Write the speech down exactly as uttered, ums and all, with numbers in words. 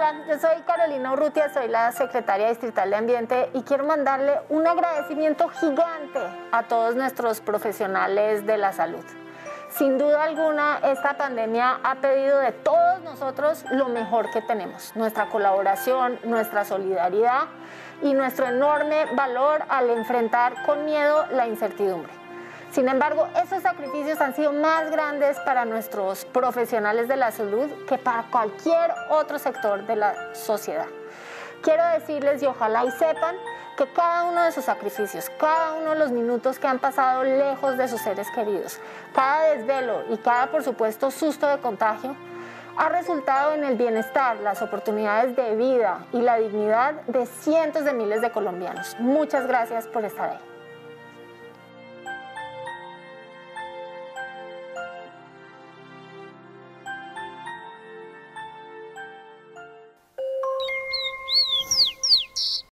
Hola, yo soy Carolina Urrutia, soy la secretaria distrital de Ambiente y quiero mandarle un agradecimiento gigante a todos nuestros profesionales de la salud. Sin duda alguna, esta pandemia ha pedido de todos nosotros lo mejor que tenemos, nuestra colaboración, nuestra solidaridad y nuestro enorme valor al enfrentar con miedo la incertidumbre. Sin embargo, esos sacrificios han sido más grandes para nuestros profesionales de la salud que para cualquier otro sector de la sociedad. Quiero decirles, y ojalá y sepan, que cada uno de sus sacrificios, cada uno de los minutos que han pasado lejos de sus seres queridos, cada desvelo y cada, por supuesto, susto de contagio, ha resultado en el bienestar, las oportunidades de vida y la dignidad de cientos de miles de colombianos. Muchas gracias por estar ahí.